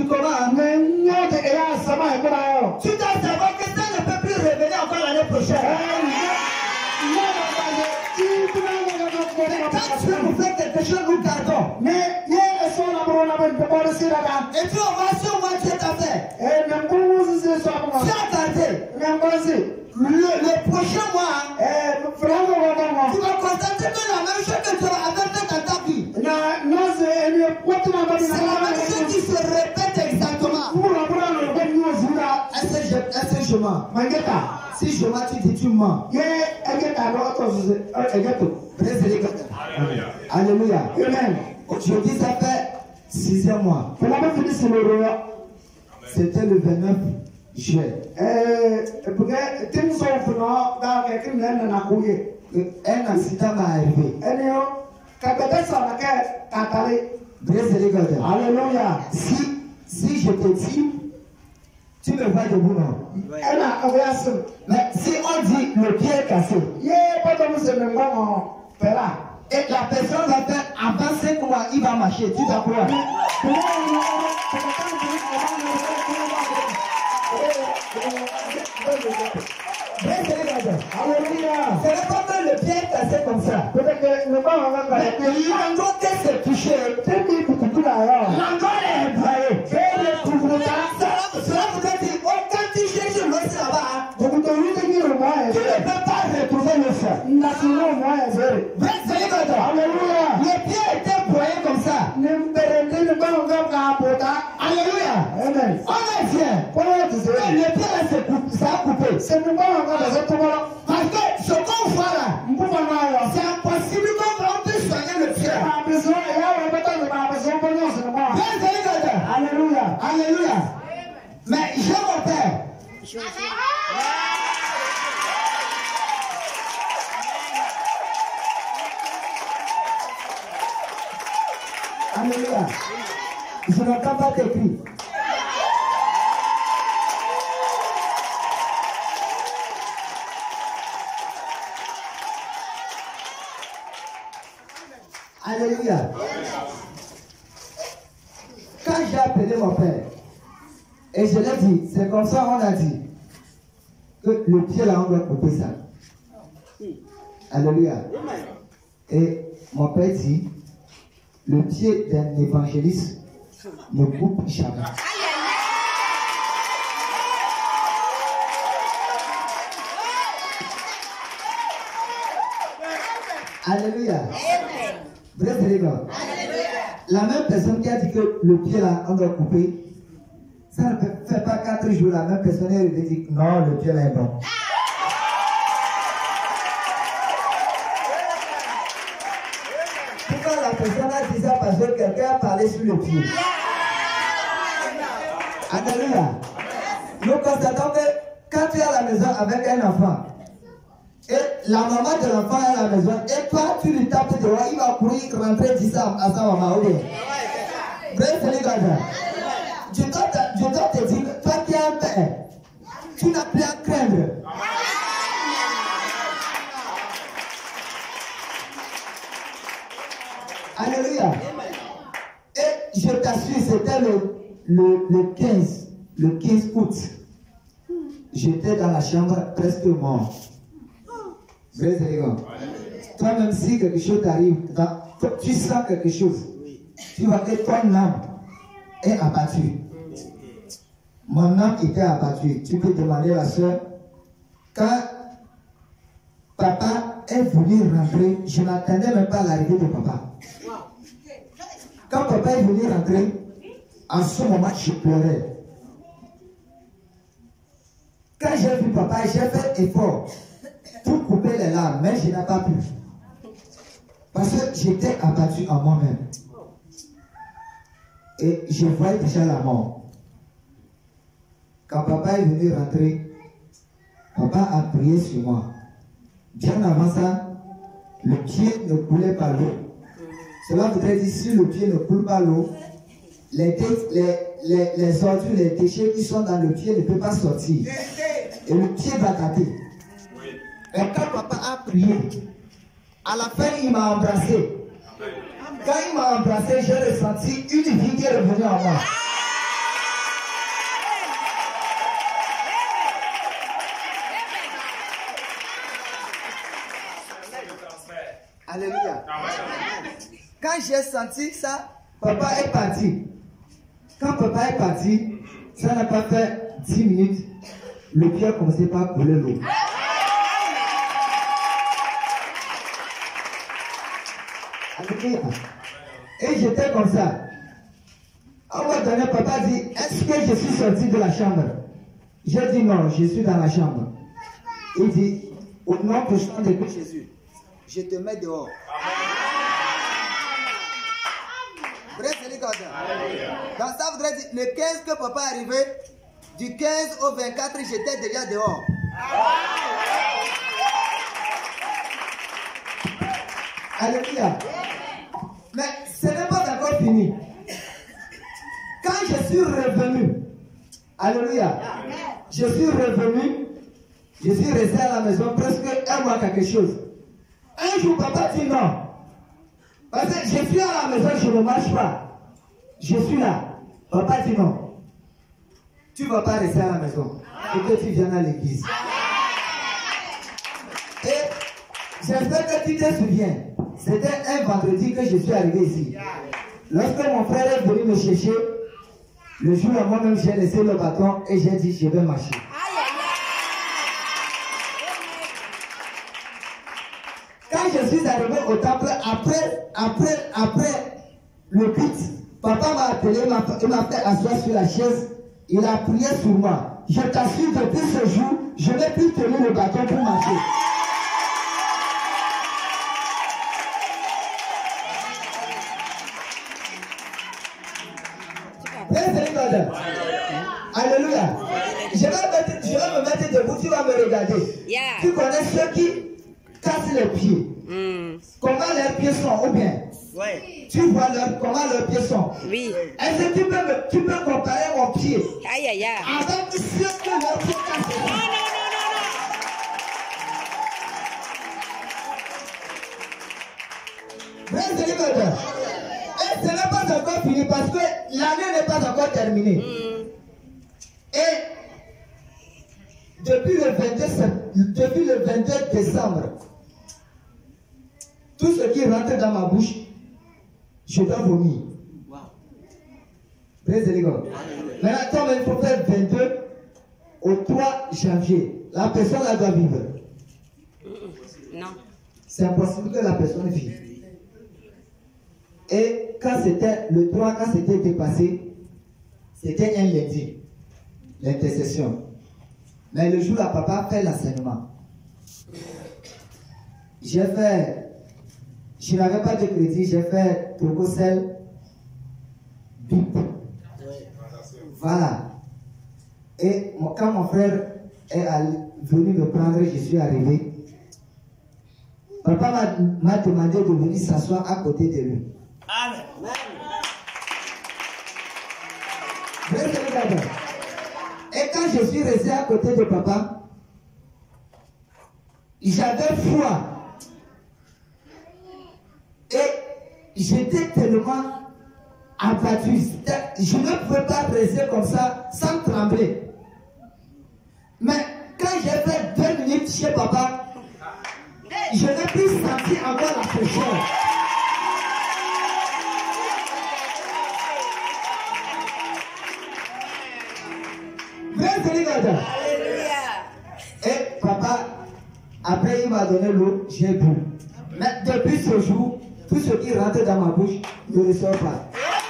comment? Tu dois savoir que ça ne peut plus revenir encore l'année prochaine. Quand tu veux nous faire quelque chose, nous gardons. Et tu vas voir si on voit Dieu t'a fait. Tu as gardé. Le prochain mois, tu vas constater que la même chose que tu as fait dans ta vie. C'est la même chose qui se répète exactement. Est-ce que je mens? Si je mens, tu dis tu mens. Alléluia. Amen. Aujourd'hui, ça fait 6e mois. C'était le 29 juillet. Un accident m'est arrivé. Alléluia. Si je te dis, tu me vois debout, non? Mais si on dit le pied est cassé, et la personne va faire avant 5 mois, il va marcher, tu vas croire. Alléluia. Ce n'est pas que le pied est cassé comme ça. Mais l'endroit qui s'est touché, l'endroit est braillé. Cela voudrait dire, quand tu cherches le sang là-bas, tu ne peux pas retrouver le sang. Alléluia. Le pied était broyé comme ça. Alléluia. Amen. On est fiers. Le pied là, ça a coupé. Parce que ce qu'on voit là, c'est impossible qu'on puisse soigner le pied. Alléluia. Alléluia. Mais je mon père. Alléluia. Je n'entends pas tes cris. Alléluia. Quand j'ai appelé mon père, et je l'ai dit, c'est comme ça on a dit, que le pied là, on doit couper ça. Alléluia. Et mon père dit, le pied d'un évangéliste ne coupe jamais. Alléluia. La même personne qui a dit que le pied là, on doit couper, ça ne fait pas 4 jours, la même personne elle dit non, le pied là est bon. Pourquoi la personne a dit ça? Parce que quelqu'un a parlé sur le pied. Alléluia. Nous constatons que quand tu es à la maison avec un enfant, et la maman de l'enfant est à la maison, et toi tu lui tapes dehors, il va courir, rentrer, dire ça à sa maman. Bref, c'est les gars. Je dois te dire, toi qui es un père, tu n'as plus à craindre. Alléluia. Et je t'assure, c'était le 15 août. J'étais dans la chambre presque mort. Toi-même, si quelque chose t'arrive, tu sens quelque chose, tu vois que ton âme est abattue. Mon âme était abattue. Tu peux demander à la soeur, quand papa est venu rentrer, je ne m'attendais même pas à l'arrivée de papa. Quand papa est venu rentrer, en ce moment, je pleurais. Quand j'ai vu papa, j'ai fait effort pour couper les larmes, mais je n'ai pas pu. Parce que j'étais abattu en moi-même. Et je voyais déjà la mort. Quand papa est venu rentrer, papa a prié sur moi. Bien avant ça, le pied ne coulait pas l'eau. Cela voudrait dire si le pied ne coule pas l'eau, les ordures, les déchets qui sont dans le pied ne peuvent pas sortir. Et le pied va tâter. Et quand papa a prié, à la fin il m'a embrassé. Quand il m'a embrassé, j'ai ressenti une vie qui est revenue en moi. j'ai senti ça. Papa est parti. Quand papa est parti, ça n'a pas fait 10 minutes. Le pied a commencé par couler l'eau. Et j'étais comme ça. À un moment donné, papa dit, est-ce que je suis sorti de la chambre? J'ai dit non, je suis dans la chambre. Il dit, au nom puissant de Jésus, Je te mets dehors. Donc ça voudrait dire, le 15 que papa est arrivé, du 15 au 24, j'étais déjà dehors. Alléluia. Mais ce n'est pas encore fini. Quand je suis revenu, alléluia, je suis revenu, je suis resté à la maison presque un mois quelque chose. Un jour, papa dit non. Parce que je suis à la maison, je ne marche pas. Je suis là. Papa dit non. Tu ne vas pas rester à la maison. Il faut que tu viennes à l'église. Et j'espère que tu te souviens. C'était un vendredi que je suis arrivé ici. Lorsque mon frère est venu me chercher, le jour où moi-même j'ai laissé le bâton et j'ai dit je vais marcher. Quand je suis arrivé au temple, après le culte, papa m'a appelé, il m'a fait asseoir sur la chaise, il a prié sur moi. Je t'assure, depuis ce jour, je n'ai plus tenu le bâton pour marcher. Alléluia. Je vais me mettre debout, tu vas me regarder. Yeah. Tu connais ceux qui cassent les pieds. Comment leurs pieds sont, ou bien tu vois comment leurs pieds sont. Oui. Est-ce que tu peux comparer mon pied Aïe, aïe, aïe. avec ceux que leurs pieds cassent? Non, non, non, Et ce n'est pas encore fini parce que l'année n'est pas encore terminée. Et depuis le 22 décembre, tout ce qui rentre dans ma bouche, je dois vomir. Praise the Lord. Maintenant, il faut faire 22 au 3 janvier. La personne là doit vivre. non. C'est impossible que la personne vive. Et quand c'était le 3, quand c'était dépassé, c'était un lundi, l'intercession. Mais le jour où papa fait l'enseignement, je n'avais pas de crédit, j'ai fait Togosel, Bip. Voilà. Et quand mon frère est venu me prendre, je suis arrivé. Papa m'a demandé de venir s'asseoir à côté de lui. Amen. Et quand je suis resté à côté de papa, j'avais froid. Et j'étais tellement abattu. Je ne pouvais pas rester comme ça sans trembler. Mais quand j'ai fait 2 minutes chez papa, je n'ai plus senti encore la fraîcheur. Et papa, après il m'a donné l'eau, j'ai bu. Mais depuis ce jour, tout ce qui rentre dans ma bouche ne ressort pas.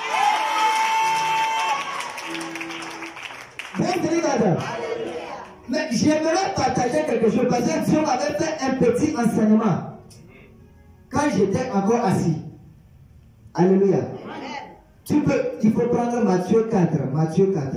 Mais j'aimerais partager quelque chose parce que Dieu m'avait fait un petit enseignement quand j'étais encore assis. Alléluia. Il faut prendre Matthieu 4. Matthieu 4.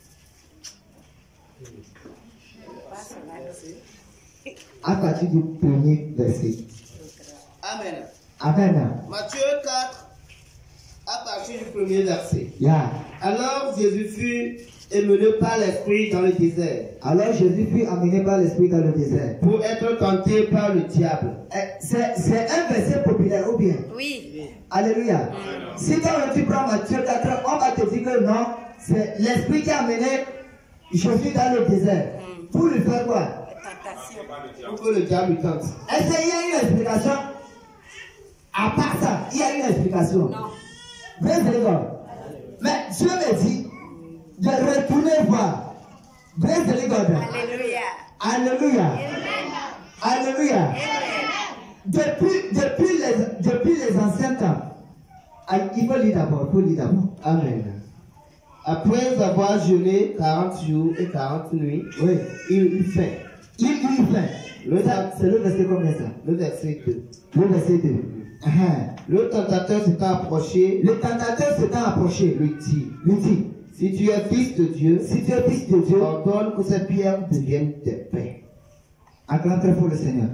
À partir du premier verset. Amen. Amen. Matthieu 4, à partir du premier verset. Yeah. Alors Jésus fut emmené par l'Esprit dans le désert. Alors Jésus fut amené par l'Esprit dans le désert. Pour être tenté par le diable. C'est un verset populaire ou bien? Oui. Alléluia. Si toi tu prends Matthieu 4, on va te dire que non, c'est l'Esprit qui a amené Jésus dans le désert. Pour lui faire quoi? Pour que le diable tente. Est-ce qu'il y a une explication? À part ça, il y a une explication. Non. Praise the Lord. Mais Dieu me dit de retourner voir. Praise the Lord. Alléluia. Alléluia. Alléluia. Depuis les anciens temps, il faut lire d'abord. Amen. Après avoir jeûné 40 jours et 40 nuits, Oui. il eut faim. Il eut faim. C'est le verset combien ça? Le verset 2. Le verset 2. Le tentateur s'étant approché, Le tentateur s'étant approché, lui dit, si tu es fils de Dieu, ordonne que ces pierres deviennent des pains. Acclame très fort le Seigneur.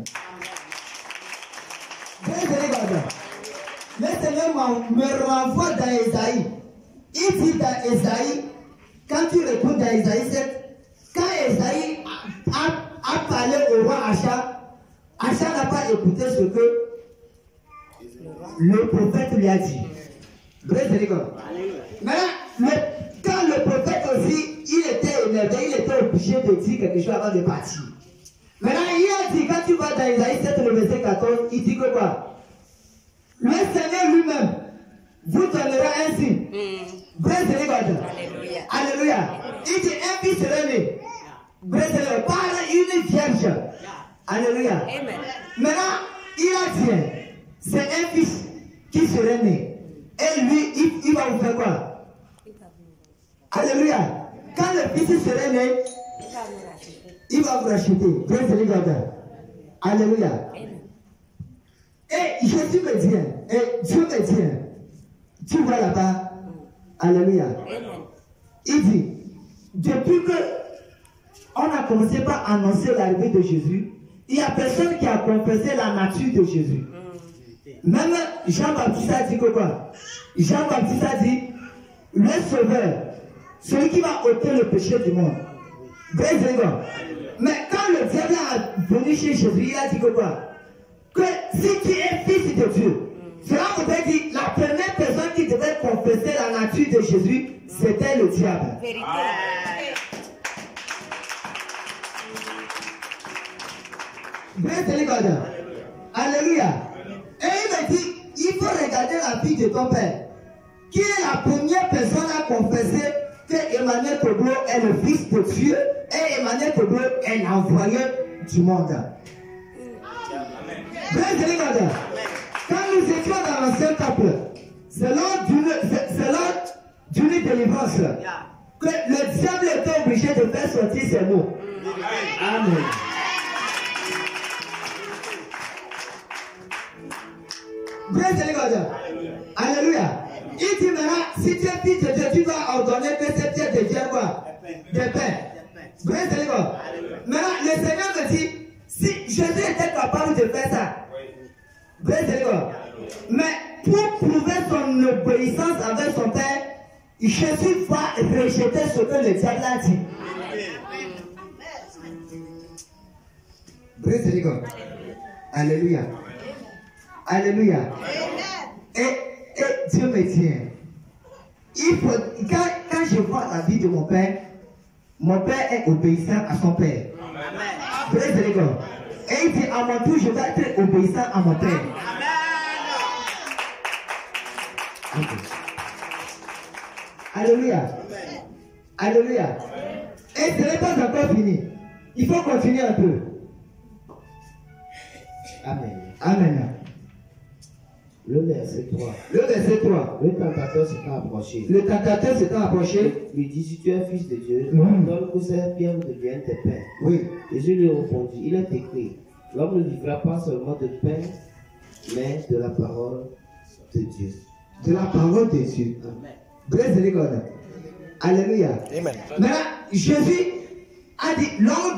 Le Seigneur me renvoie dans Ésaïe. Il dit dans Ésaïe, quand tu retournes dans Ésaïe 7, quand Ésaïe a parlé au roi Acha, Acha n'a pas écouté ce que le prophète lui a dit. Maintenant, quand le prophète aussi, il était énervé, il était obligé de dire quelque chose avant de partir. Maintenant, il a dit, quand tu vas dans Isaïe 7, le verset 14, il dit que quoi? Le Seigneur lui-même vous donnera un signe. Alléluia. Alléluia. Il dit, un fils sera né. Par une vierge. Alléluia. Amen. Maintenant, il a dit, c'est un fils qui serait né. Et lui, il va vous faire quoi? Alléluia. Quand le fils serait né, il va vous racheter. Alléluia. Et Jésus me dit, et Dieu me dit, tu vois là-bas, alléluia. Il dit, depuis que on a commencé par annoncer l'arrivée de Jésus, il n'y a personne qui a confessé la nature de Jésus. Même Jean-Baptiste a dit que quoi? Jean-Baptiste a dit, le Sauveur, celui qui va ôter le péché du monde. Mais quand le diable est venu chez Jésus, il a dit que quoi? Que si tu es fils de Dieu, cela voudrait dire la première personne qui devait confesser la nature de Jésus, c'était le diable. Vérité. Alléluia. Et il me dit, il faut regarder la vie de ton père. Qui est la première personne à confesser que Emmanuel Toglo est le fils de Dieu et Emmanuel Toglo est l'envoyé du monde. Quand nous étions dans l'ancien temple, c'est lors d'une délivrance que le diable était obligé de faire sortir ces mots. Amen. Alléluia. Il dit maintenant, si tu es fils de Dieu, tu vas ordonner que cette pierre devienne quoi? Des pains. Maintenant, le Seigneur me dit, si Jésus était capable de faire ça, mais pour prouver son obéissance avec son Père, Jésus va rejeter ce que le diable a dit. Alléluia. Alléluia. Et Dieu me tient. Il faut, quand je vois la vie de mon père est obéissant à son père. Amen. Et il dit à mon tour, je vais être obéissant à mon père. Amen. Alléluia. Alléluia. Et ce n'est pas encore fini. Il faut continuer un peu. Amen. Amen. Le verset 3. Le verset 3. Le tentateur s'étant approché. Le tentateur s'étant approché. Lui dit, si tu es fils de Dieu, ordonne que ces pierres deviennent des pains. Oui. Jésus lui répondit, il est écrit, l'homme ne vivra pas seulement de pain, mais de la parole de Dieu. De la parole de Dieu. Amen. Praise the Lord. Alléluia. Amen. Maintenant, Jésus a dit, l'homme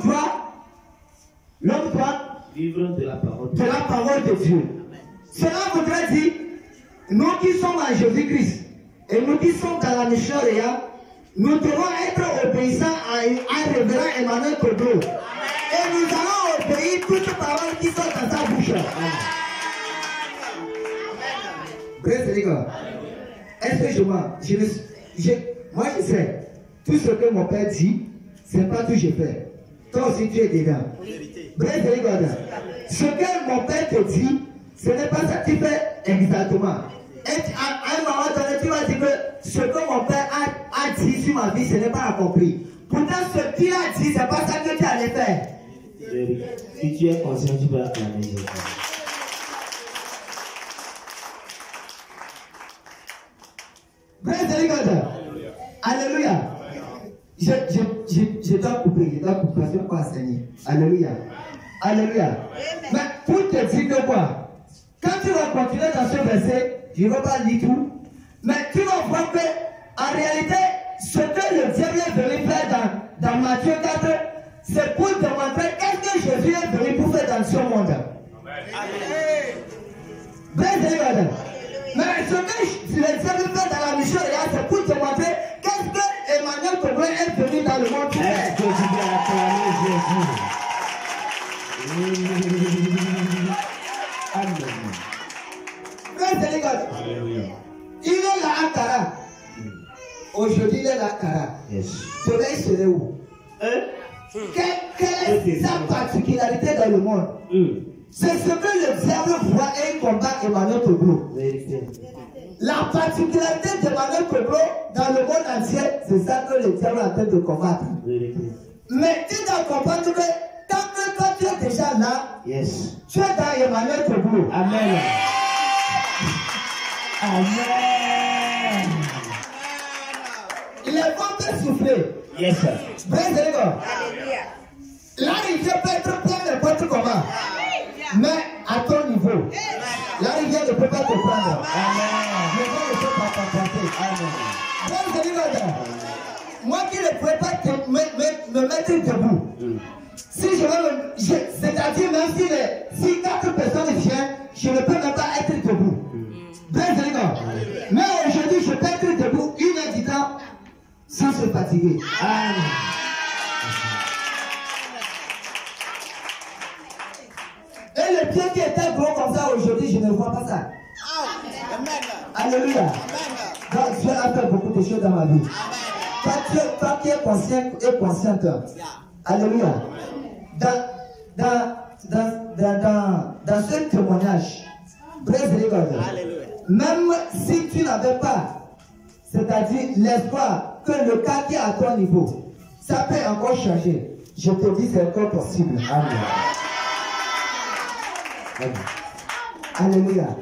doit vivre de la parole de Dieu. Cela voudrait dire, nous qui sommes en Jésus-Christ et nous qui sommes dans la mission réelle, nous devons être obéissants à un révérend Emmanuel Toglo. Et nous allons obéir toutes paroles qui sont dans sa bouche. Praise the Lord. Est-ce que moi je sais, tout ce que mon père dit, ce n'est pas tout que je fais. Toi aussi tu es dedans. Praise the Lord. Ce que mon père te dit, ce n'est pas ça. Tu fais Exactement. Et à un moment donné, tu vas dire que ce que mon père a dit sur ma vie, ce n'est pas accompli. Pourtant, ce qu'il a dit, ce n'est pas ça que tu allais faire. Si tu es conscient, tu peux acclamer Jésus. Praise the Lord. Alléluia. Je dois couper, parce que je ne peux pas enseigner. Alléluia. Alléluia. Mais pour te dire que quoi, quand tu vas continuer dans ce verset, je ne vais pas lire tout, mais tu vas voir que, en réalité, ce que le diable est venu faire dans Matthieu 4, c'est pour te montrer qu'est-ce que Jésus est venu pour faire dans ce monde. Amen. Mais ce que le diable fait dans la mission, c'est pour te montrer qu'est-ce que Emmanuel Togo est venu dans le monde pour faire. Est-ce que tu peux acclamer Jésus? Amen. Il est là à Kara. Aujourd'hui, il est là à Kara. Demain, il serait où? Quelle est sa particularité dans le monde? C'est ce que le diable voit et combat Emmanuel Togo. La particularité d'Emmanuel Togo dans le monde entier, c'est ça que le diable est en train de combattre. Mais tu dois comprendre que tant que toi tu es déjà là, tu es dans Emmanuel Togo. Amen. Amen. Il est bon de souffler. Yes, sir. La rivière peut être pleine n'importe comment. Mais à ton niveau, la rivière ne peut pas te prendre. Le vent ne peut pas t'emporter. Moi qui ne pourrais pas me mettre debout. Si je veux c'est-à-dire même si 4 personnes viennent, je ne peux même pas être debout. Mais aujourd'hui, je peux être debout 1 heure du temps sans se fatiguer. Amen. Et le pied qui était gros comme ça aujourd'hui, je ne vois pas ça. Alléluia. Donc Dieu a fait beaucoup de choses dans ma vie. Toi qui es conscient et consciente. Alléluia. Dans ce témoignage, même si tu n'avais pas, c'est-à-dire l'espoir que le cas qui est à ton niveau, ça peut encore changer. Je te dis, c'est encore possible. Amen. Alléluia.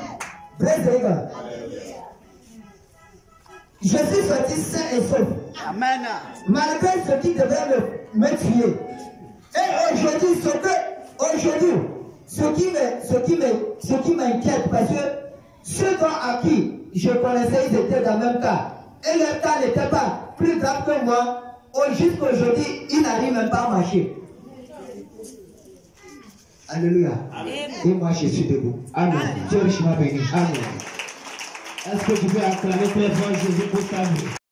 Je suis sorti sain et sauf. Amen. Malgré ce qui devait me tuer. Et aujourd'hui, ce qui m'inquiète, parce que ceux à qui je connaissais, ils étaient dans le même cas. Et leur cas n'était pas plus grave que moi. Jusqu'à aujourd'hui, ils n'arrivent même pas à marcher. Alléluia. Amen. Et moi, je suis debout. Amen. Dieu richement béni. Amen. Est-ce que tu peux acclamer très fort Jésus pour ta vie?